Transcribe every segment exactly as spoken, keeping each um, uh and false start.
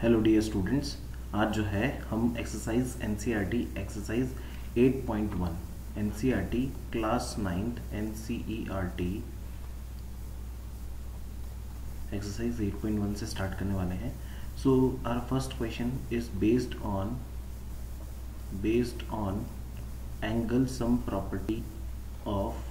Hello dear students, आज जो है हम exercise NCERT exercise eight point one NCERT class ninth NCERT exercise eight point one से start करने वाले हैं। So our first question is based on based on angle sum property of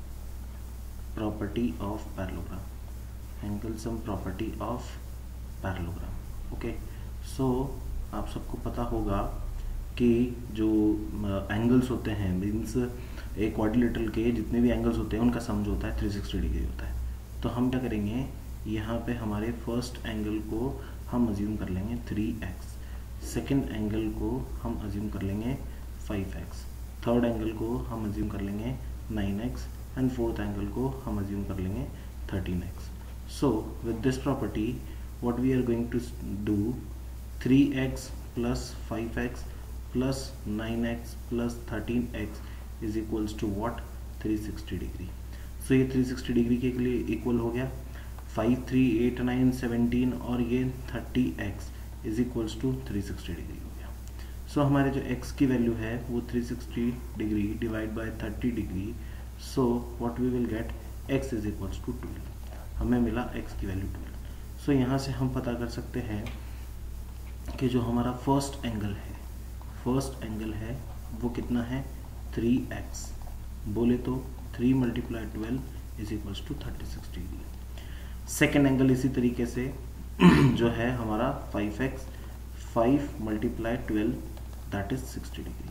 property of parallelogram angle sum property of parallelogram. Okay, so आप सबको पता होगा कि जो एंगल्स होते हैं मीन्स एक क्वाड्रिलेटरल के जितने भी एंगल्स होते हैं उनका सम जो होता है थ्री सिक्सटी डिग्री होता है। तो हम क्या करेंगे, यहाँ पे हमारे फर्स्ट एंगल को हम अज्यूम कर लेंगे थ्री एक्स, सेकेंड एंगल को हम अज्यूम कर लेंगे फाइव एक्स, थर्ड एंगल को हम अज्यूम कर लेंगे nine x and fourth angle को हम अज्यूम कर लेंगे thirteen x. So with this property what we are going to do, three x plus five x plus nine x plus thirteen x is equals to what, three sixty degree. So ये three sixty degree के लिए equal हो गया five, three, eight, nine, seventeen और ये thirty x is equals to three sixty degree हो गया। सो so, हमारे जो x की वैल्यू है वो three sixty degree divide by thirty degree, so what we will get x is equals to twelve. हमें मिला x की वैल्यू ट्वेल्व। सो so, यहाँ से हम पता कर सकते हैं कि जो हमारा फर्स्ट एंगल है फर्स्ट एंगल है वो कितना है, थ्री एक्स। बोले तो three multiply twelve is equals to thirty six degree. Second angle इसी तरीके से जो है हमारा five x, five multiply twelve that is sixty degree.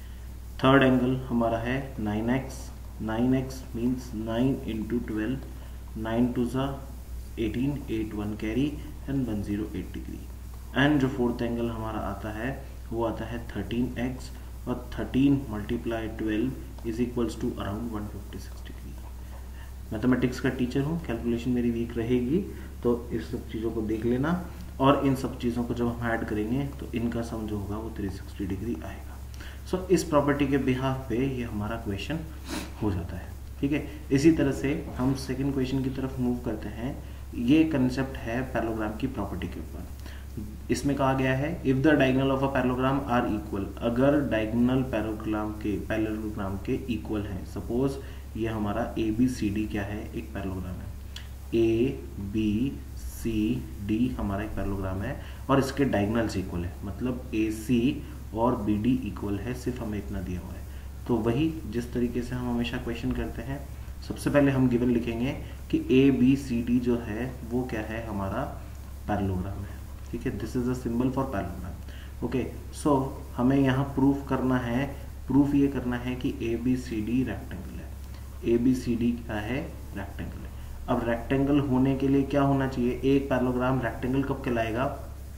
Third angle हमारा है nine x, nine x means nine into twelve, nine two ज़ा eighteen, eight one carry and one zero eight degree. And जो fourth angle हमारा आता है वो आता है थर्टीन एक्स और thirteen multiply twelve is equals to around one fifty six degree. Mathematics का टीचर हूँ, कैलकुलेशन मेरी वीक रहेगी तो इस सब चीज़ों को देख लेना, और इन सब चीज़ों को जब हम ऐड करेंगे तो इनका सम जो होगा वो थ्री सिक्सटी डिग्री आएगा। सो so, इस प्रॉपर्टी के बिहाफ पे ये हमारा क्वेश्चन हो जाता है। ठीक है, इसी तरह से हम सेकेंड क्वेश्चन की तरफ मूव करते हैं। ये कंसेप्ट है पैरेललोग्राम की प्रॉपर्टी के ऊपर। इसमें कहा गया है if the diagonal of a parallelogram are equal, अगर डायगोनल पैरेललोग्राम के पैरेललोग्राम के इक्वल है। सपोज ये हमारा ए बी सी डी क्या है, एक पैरेललोग्राम है। ए बी सी डी हमारा एक पैरेललोग्राम है और इसके डायगोनल्स इक्वल है, मतलब ए सी और बी डी इक्वल है, सिर्फ हमें इतना दिया हुआ है। तो वही जिस तरीके से हम हमेशा क्वेश्चन करते हैं, सबसे पहले हम गिवन लिखेंगे कि ए बी सी डी जो है वो क्या है, हमारा पैरेललोग्राम है। ठीक है, this is a symbol for parallelogram. Okay, so हमें यहाँ प्रूफ करना है, प्रूफ ये करना है कि A B C D rectangle है। ए बी सी डी क्या है, रेक्टेंगल है। अब रेक्टेंगल होने के लिए क्या होना चाहिए, एक पैरेललोग्राम रेक्टेंगल कब कहलाएगा,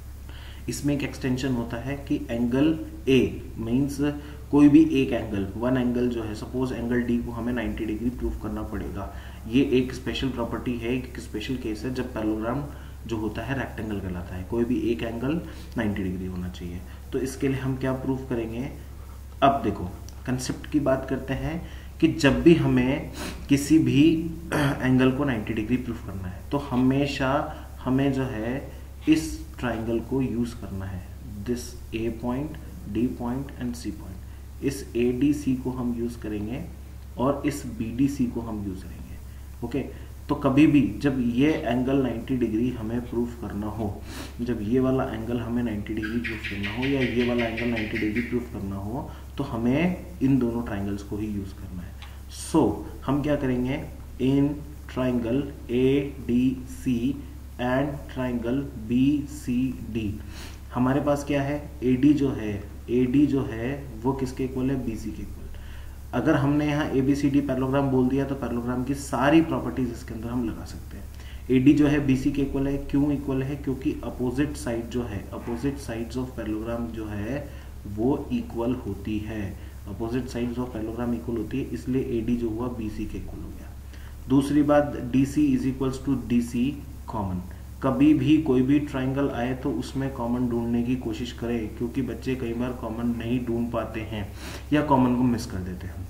इसमें एक एक्सटेंशन होता है कि एंगल ए मीन्स कोई भी एक एंगल, वन एंगल जो है, सपोज एंगल डी को हमें नाइन्टी डिग्री प्रूफ करना पड़ेगा। ये एक स्पेशल प्रॉपर्टी है, एक स्पेशल केस है जब पैरेललोग्राम जो होता है रेक्टेंगल कहलाता है, कोई भी एक एंगल नाइन्टी डिग्री होना चाहिए। तो इसके लिए हम क्या प्रूफ करेंगे, अब देखो कंसेप्ट की बात करते हैं कि जब भी हमें किसी भी एंगल को नाइन्टी डिग्री प्रूफ करना है तो हमेशा हमें जो है इस ट्राइंगल को यूज करना है, this A point, D point and C point. इस ए डी सी को हम यूज करेंगे और इस बी डी सी को हम यूज करेंगे। ओके, तो कभी भी जब ये एंगल नाइन्टी डिग्री हमें प्रूफ करना हो, जब ये वाला एंगल हमें नाइन्टी डिग्री प्रूफ करना हो या ये वाला एंगल नाइन्टी डिग्री प्रूफ करना हो, तो हमें इन दोनों ट्राइंगल्स को ही यूज करना है। सो so, हम क्या करेंगे, in triangle A D C and triangle B C D, हमारे पास क्या है, ए डी जो है ए डी जो है वो किसके इक्वल है, बी सी के इक्वल। अगर हमने यहाँ A B C D parallelogram बोल दिया तो पैरेललोग्राम की सारी प्रॉपर्टीज इसके अंदर हम लगा सकते हैं। ए डी जो है बी सी के इक्वल है, क्यों इक्वल है, क्योंकि अपोजिट साइड जो है, अपोजिट साइड्स ऑफ पैरेललोग्राम जो है वो इक्वल होती है, opposite sides of parallelogram equal होती है, इसलिए ए डी जो हुआ बी सी के इक्वल हो गया। दूसरी बात, D C is equals to D C common. कभी भी कोई भी ट्राइंगल आए तो उसमें कॉमन ढूंढने की कोशिश करें, क्योंकि बच्चे कई बार कॉमन नहीं ढूंढ पाते हैं या कॉमन को मिस कर देते हैं।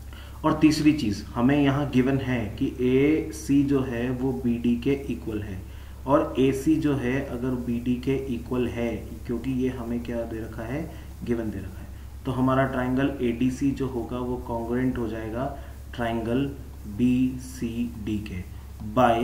और तीसरी चीज, हमें यहाँ गिवन है कि ए सी जो है वो बी डी के इक्वल है और ए सी जो है अगर बी डी के इक्वल है, क्योंकि ये हमें क्या दे रखा है, गिवन दे रखा है, तो हमारा ट्राइंगल ए डी सी जो होगा वो कॉन्ग्रुएंट हो जाएगा ट्राइंगल बी सी डी के by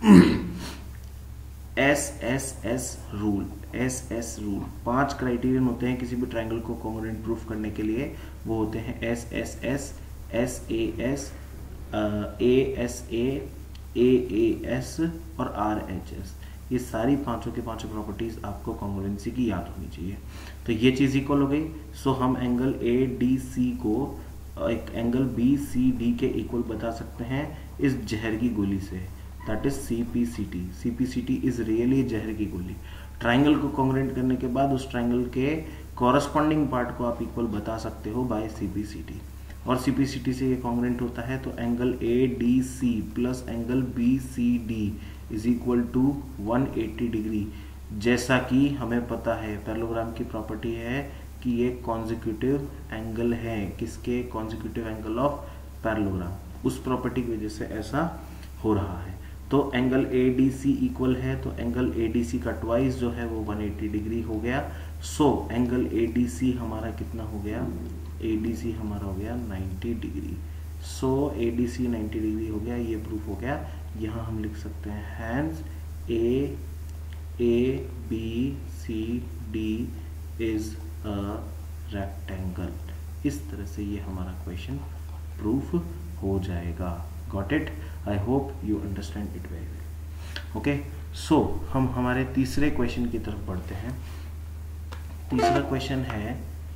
S S S rule. S S rule पांच क्राइटेरियन होते हैं किसी भी ट्राइंगल को कॉन्ग्रुएंट प्रूफ करने के लिए, वो होते हैं S S S, S A S, A S A, A A S और आर एच एस। ये सारी पांचों के पांचों प्रॉपर्टीज आपको कॉन्ग्रुएंसी की याद होनी चाहिए। तो ये चीज इक्वल हो गई। सो हम एंगल ए डी सी को एक एंगल बी सी डी के इक्वल बता सकते हैं इस जहर की गोली से, that is C P C T. C P C T is really जहर की गोली। ट्राइंगल को कॉन्ग्रुएंट करने के बाद उस ट्राइंगल के कॉरस्पॉन्डिंग पार्ट को आप इक्वल बता सकते हो by C P C T, और सी पी सी टी से ये कॉन्ग्रुएंट होता है। तो angle A D C plus angle B C D is equal to one eighty degree, जैसा कि हमें पता है पैरेललोग्राम की प्रॉपर्टी है कि ये कॉन्जिक्यूटिव एंगल है। किसके? Consecutive angle of parallelogram. उस प्रॉपर्टी की वजह से ऐसा हो रहा है। तो angle A D C equal है, तो एंगल ए डी सी का ट्वाइस जो है वो वन एटी डिग्री हो गया। सो एंगल ए डी सी हमारा कितना हो गया? ए डी सी हमारा हो गया ninety degree. So A D C ninety degree हो गया, ये प्रूफ हो गया। यहाँ हम लिख सकते हैं hence A A B C D is a rectangle. इस तरह से ये हमारा क्वेश्चन प्रूफ हो जाएगा। Got it? I hope you understand it very well. Okay, so हम हमारे तीसरे क्वेश्चन की तरफ बढ़ते हैं। तीसरा क्वेश्चन है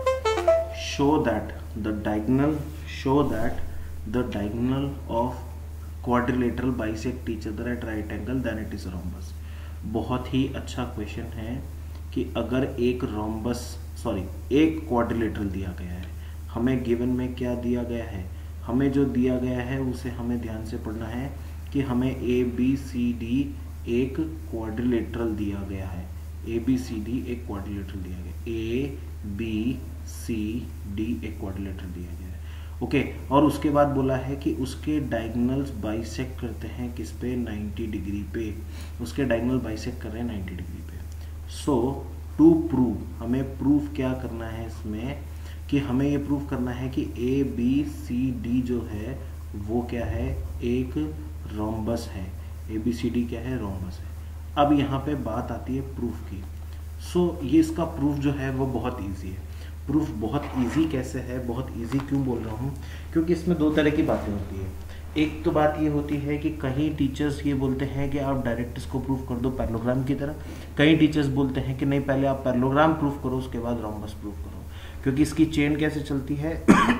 show that the diagonal show that the diagonal of quadrilateral bisect each other at right angle then it is a rhombus। बहुत ही अच्छा क्वेश्चन है कि अगर एक रोम्बस सॉरी एक क्वाड्रिलेटरल दिया गया है, हमें गिवन में क्या दिया गया है, हमें जो दिया गया है उसे हमें ध्यान से पढ़ना है कि हमें ए बी सी डी एक क्वाड्रिलेटरल दिया गया है। ए बी सी डी एक क्वाड्रिलेटरल दिया गया, ए बी सी डी एक क्वाड्रिलेटरल दिया गया है। ओके okay, और उसके बाद बोला है कि उसके डायगोनल्स बाइसेक्ट करते हैं किस पे? नाइन्टी डिग्री पे। उसके डायगोनल बाइसेक्ट कर रहे हैं नाइन्टी डिग्री पे। सो टू प्रूव, हमें प्रूफ क्या करना है इसमें कि हमें ये प्रूफ करना है कि ए बी सी डी जो है वो क्या है? एक रोम्बस है। ए बी सी डी क्या है? रोम्बस है। अब यहाँ पे बात आती है प्रूफ की। सो so, ये इसका प्रूफ जो है वो बहुत इजी है। प्रूफ बहुत इजी कैसे है? बहुत इजी क्यों बोल रहा हूँ? क्योंकि इसमें दो तरह की बातें होती है। एक तो बात ये होती है कि कहीं टीचर्स ये बोलते हैं कि आप डायरेक्ट इसको प्रूफ कर दो पैरेललोग्राम की तरह, कई टीचर्स बोलते हैं कि नहीं पहले आप पैरेललोग्राम प्रूफ करो उसके बाद रोम्बस प्रूफ करो। क्योंकि इसकी चेन कैसे चलती है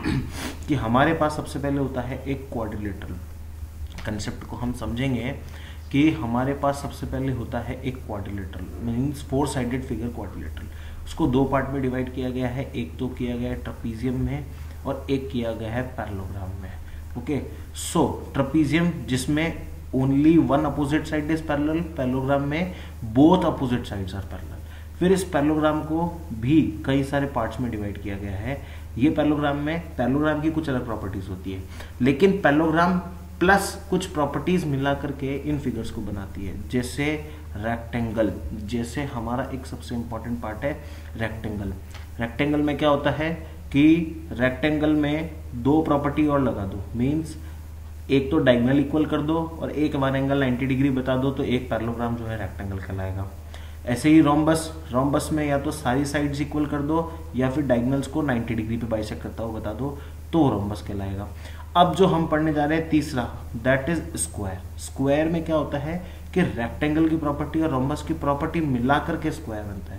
कि हमारे पास सबसे पहले होता है एक क्वाड्रिलेटरल। कंसेप्ट को हम समझेंगे कि हमारे पास सबसे पहले होता है एक quadrilateral, means four sided figure quadrilateral. उसको दो पार्ट में डिवाइड किया गया है, एक तो किया गया है ट्रपीजियम में और एक किया गया है पैरेललोग्राम में। ओके, सो ट्रपीजियम जिसमें only one opposite side is parallel, parallelogram में both opposite sides are parallel. फिर इस पैरेललोग्राम को भी कई सारे पार्ट्स में डिवाइड किया गया है। ये पैरेललोग्राम में पैरेललोग्राम की कुछ अलग प्रॉपर्टीज होती है, लेकिन पैरेललोग्राम प्लस कुछ प्रॉपर्टीज मिला करके इन फिगर्स को बनाती है। जैसे रेक्टेंगल, जैसे हमारा एक सबसे इंपॉर्टेंट पार्ट है रेक्टेंगल। रेक्टेंगल में क्या होता है कि रेक्टेंगल में दो प्रॉपर्टी और लगा दो, मींस एक तो डायगोनल इक्वल कर दो और एक वन एंगल नाइन्टी डिग्री बता दो, तो एक पैरेललोग्राम जो है रेक्टेंगल कहलाएगा। ऐसे ही रोम्बस, रोम्बस में या तो सारी साइड्स इक्वल कर दो या फिर डायगोनल्स को नाइन्टी डिग्री पे बाइसेक्ट करता हुआ बता दो, तो रोम्बस कहलाएगा। अब जो हम पढ़ने जा रहे हैं तीसरा, दैट इज स्क्वायर। स्क्वायर में क्या होता है कि रेक्टेंगल की प्रॉपर्टी और रोम्बस की प्रॉपर्टी मिलाकर के स्क्वायर बनता है।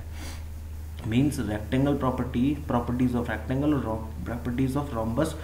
Means rectangle property, properties of rectangle और properties of rhombus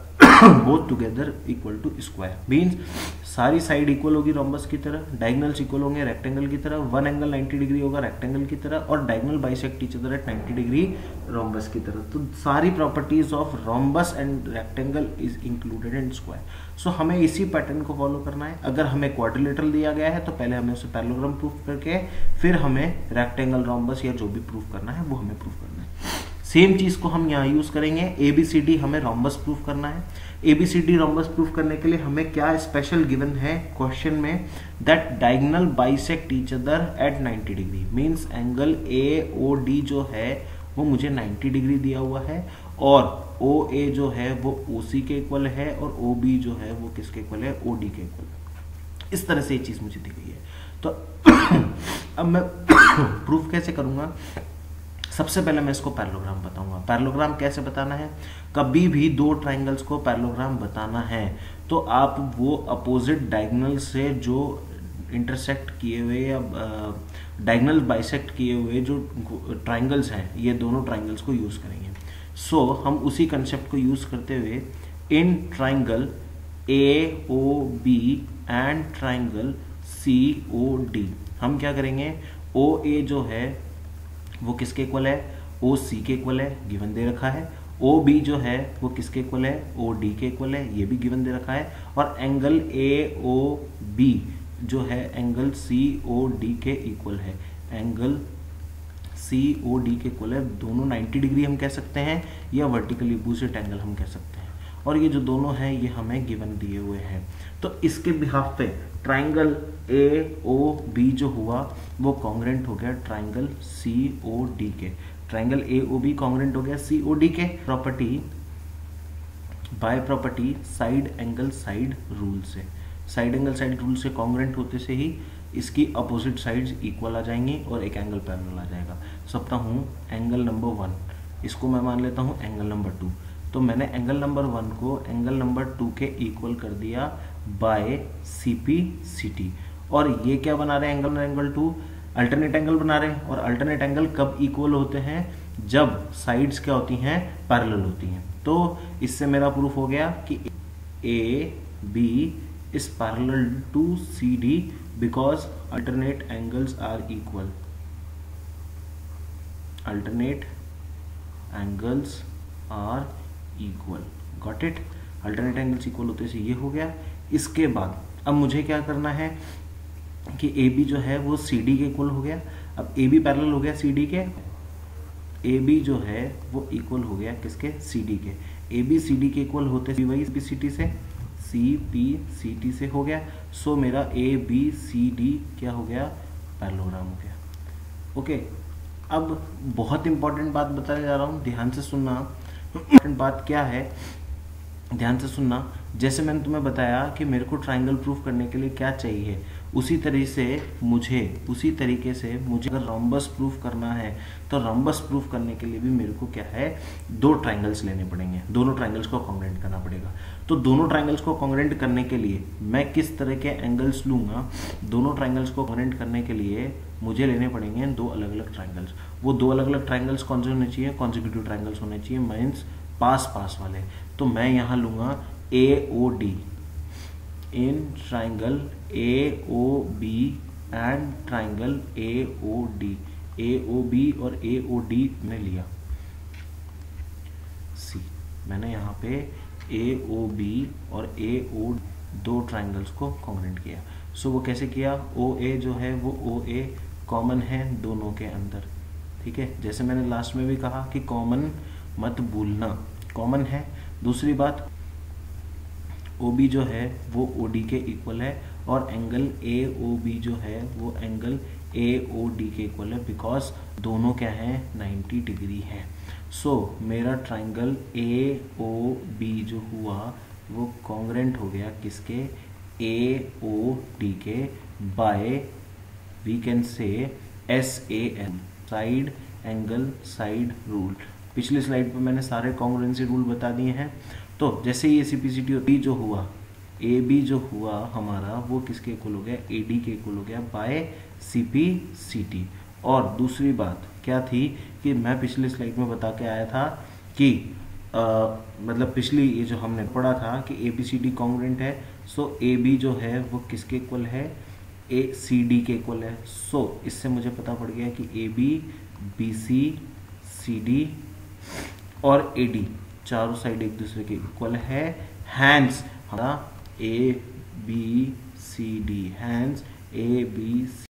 both together equal to square. Means सारी साइड इक्वल होगी रोम्बस की तरह, डायगोनल्स इक्वल होंगे रेक्टेंगल की तरह, वन एंगल नाइन्टी डिग्री होगा रेक्टेंगल की तरह और diagonal bisect each other at ninety degree rhombus की तरह। तो सारी properties of rhombus and rectangle is included in square. So हमें इसी पैटर्न को फॉलो करना है। अगर हमें क्वाड्रिलेटरल दिया गया है तो पहले हमें उसे पैरेललोग्राम प्रूफ करके फिर हमें रेक्टेंगल, रोम्बस या जो भी प्रूफ करना है वो हमें प्रूफ करना है। सेम चीज को हम यहाँ यूज करेंगे। ए बी सी डी हमें रोम्बस प्रूफ करना है। A B C D rhombus proof करने के लिए हमें क्या स्पेशल गिवन है क्वेश्चन में, that diagonal bisect each other at ninety degree, means angle A O D जो है वो मुझे नाइंटी डिग्री दिया हुआ है, और ओ ए जो है वो ओ सी के इक्वल है, और ओ बी जो है वो किसके इक्वल है, ओ डी के इक्वल। इस तरह से ये चीज मुझे दी गई है। तो अब मैं प्रूफ कैसे करूंगा? सबसे पहले मैं इसको पैरेललोग्राम बताऊंगा। पैरेललोग्राम कैसे बताना है? कभी भी दो ट्राइंगल्स को पैरेललोग्राम बताना है तो आप वो अपोजिट डायगोनल से जो इंटरसेक्ट किए हुए या डायगोनल बाइसेक्ट किए हुए जो ट्राइंगल्स हैं, ये दोनों ट्राइंगल्स को यूज करेंगे। सो so, हम उसी कंसेप्ट को यूज करते हुए in triangle A O B and triangle C O D हम क्या करेंगे, ओ ए जो है वो किसके इक्वल है, ओ सी के इक्वल है, गिवन दे रखा है। ओ बी जो है वो किसके इक्वल है, ओ डी के इक्वल है, ये भी गिवन दे रखा है। और एंगल ए ओ बी जो है एंगल सी ओ डी के इक्वल है, एंगल सी ओ डी के इक्वल है। दोनों नाइंटी डिग्री हम कह सकते हैं या वर्टिकली अपोजिट एंगल हम कह सकते हैं, और ये जो दोनों हैं ये हमें गिवन दिए हुए हैं। तो इसके बिहाफ पे ट्राइंगल ए ओ बी जो हुआ वो कॉन्ग्रेंट हो गया ट्राइंगल सी ओ डी के। Triangle A O B congruent हो गया सी ओ डी के property by property side angle side rule से। साइड एंगल साइड रूल से कॉन्ग्रेंट होते से ही इसकी अपोजिट साइड्स इक्वल आ जाएंगी और एक एंगल पैरेलल आ जाएगा। सकता हूँ एंगल नंबर वन, इसको मैं मान लेता हूँ एंगल नंबर टू। तो मैंने एंगल नंबर वन को एंगल नंबर टू के इक्वल कर दिया by C P C T. और ये क्या बना रहे हैं, angle angle two alternate angle बना रहे हैं। और अल्टरनेट एंगल कब इक्वल होते हैं, जब साइड्स क्या होती हैं, पैरेलल होती हैं। तो इससे मेरा प्रूफ हो गया कि A B is parallel to C D because alternate angles are equal. Alternate angles are equal, got it. Alternate angles equal होते से ये हो गया। इसके बाद अब मुझे क्या करना है कि ए बी जो है वो सी डी के इक्वल हो गया। अब ए बी पैरेलल हो गया सी डी के, ए बी जो है वो इक्वल हो गया किसके, सी डी के। ए बी सी डी के इक्वल होते सी वाई सी टी से, सी पी सी टी से हो गया। सो मेरा ए बी सी डी क्या हो गया, पैरेललोग्राम हो गया। ओके, अब बहुत इंपॉर्टेंट बात बताने जा रहा हूँ, ध्यान से सुनना। इंपॉर्टेंट बात क्या है, ध्यान से सुनना। जैसे मैंने तुम्हें बताया कि मेरे को ट्राइंगल प्रूफ करने के लिए क्या चाहिए, उसी तरीके से मुझे उसी तरीके से मुझे अगर रोम्बस प्रूफ करना है तो रोम्बस प्रूफ करने के लिए भी मेरे को क्या है, दो ट्राइंगल्स लेने पड़ेंगे, दोनों ट्राइंगल्स को कॉन्ग्रेंट करना पड़ेगा। तो दोनों ट्राइंगल्स को कॉन्ग्रेंट करने के लिए मैं किस तरह के एंगल्स लूंगा, दोनों ट्राइंगल्स को कॉन्ग्रेंट करने के लिए मुझे लेने पड़ेंगे दो अलग अलग ट्राइंगल्स। वो दो अलग अलग ट्राइंगल्स कौन से होने चाहिए, कॉन्जिक्यूटिव ट्राइंगल्स होने चाहिए, मीन्स पास पास वाले। तो मैं यहाँ लूंगा A O D in triangle A O B and triangle A O D. A O B और ए ओ डी में लिया सी, मैंने यहाँ पे ए ओ बी और ए ओ दो ट्राइंगल्स को कॉन्ग्रेंट किया। सो वो कैसे किया, ओ ए जो है वो ओ ए कॉमन है दोनों के अंदर, ठीक है। जैसे मैंने लास्ट में भी कहा कि कॉमन मत भूलना, कॉमन है। दूसरी बात, ओ बी जो है वो ओ डी के इक्वल है, और एंगल ए ओ बी जो है वो एंगल ए ओ डी के इक्वल है, बिकॉज दोनों क्या है, नाइंटी डिग्री है। सो so, मेरा ट्राइंगल ए ओ बी जो हुआ वो कॉन्ग्रेंट हो गया किसके, ए ओ डी के, by we can say S A S, side angle side rule. पिछली स्लाइड पे मैंने सारे कॉन्ग्रुएंसी रूल बता दिए हैं। तो जैसे ही C P C T B जो हुआ, ए बी जो हुआ हमारा वो किसके इक्वल हो गया, ए डी के इक्वल हो गया by C P C T. और दूसरी बात क्या थी कि मैं पिछली स्लाइड में बता के आया था कि आ, मतलब पिछली ये जो हमने पढ़ा था कि A B C D congruent है। सो ए बी जो है वो किसके इक्वल है, ए सी डी के इक्वल है। सो so, इससे मुझे पता पड़ गया कि A B B C C D और ए डी चारों साइड एक दूसरे के इक्वल है। हैंस हमारा A B C D, hence A B